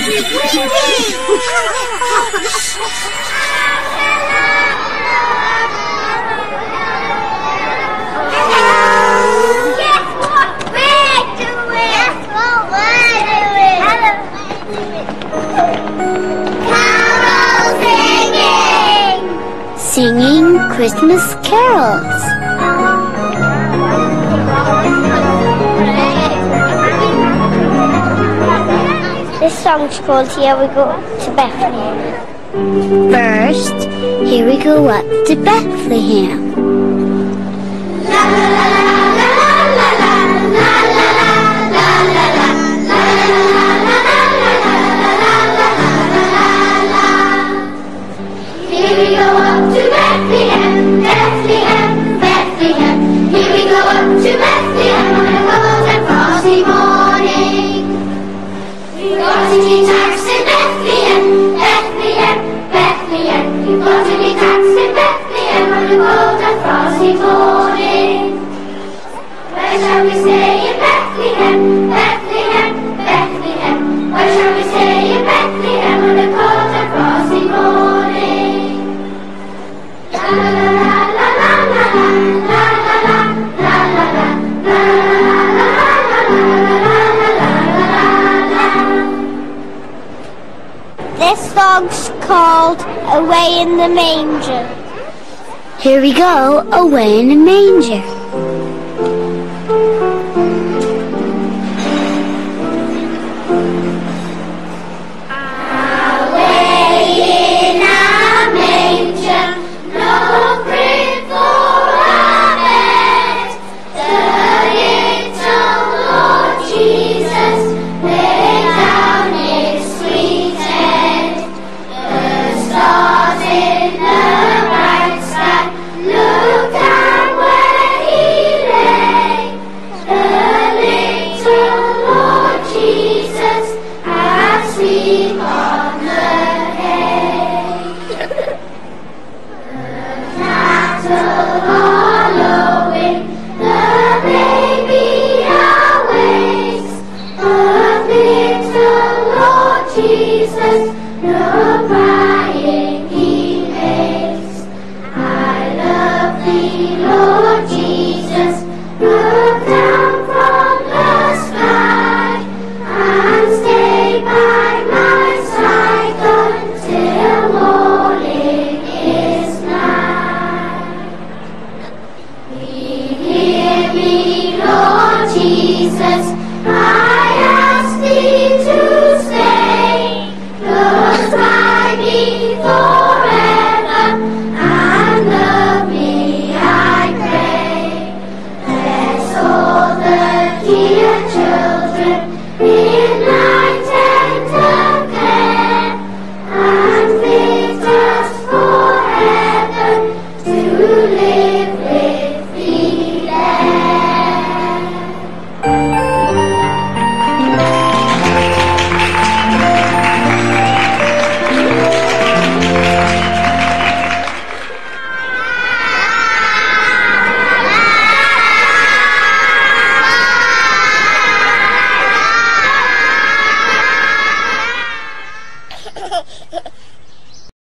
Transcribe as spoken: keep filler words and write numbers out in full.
Singing Christmas carols. This song's called Here We Go to Bethlehem. First, here we go up to Bethlehem. Here we go up to Bethlehem, Bethlehem, Bethlehem. Here we go up to Bethlehem on a cold and frosty morning. We've got to be taxed in Bethlehem, Bethlehem, Bethlehem. We've got to be taxed in Bethlehem on a cold and frosty morning. Where shall we stay in Bethlehem, Bethlehem, Bethlehem? Where shall we stay in Bethlehem on a cold and frosty morning? La la la la la la la la la la la la. This song's called Away in the Manger. Here we go, away in a manger. Jesus.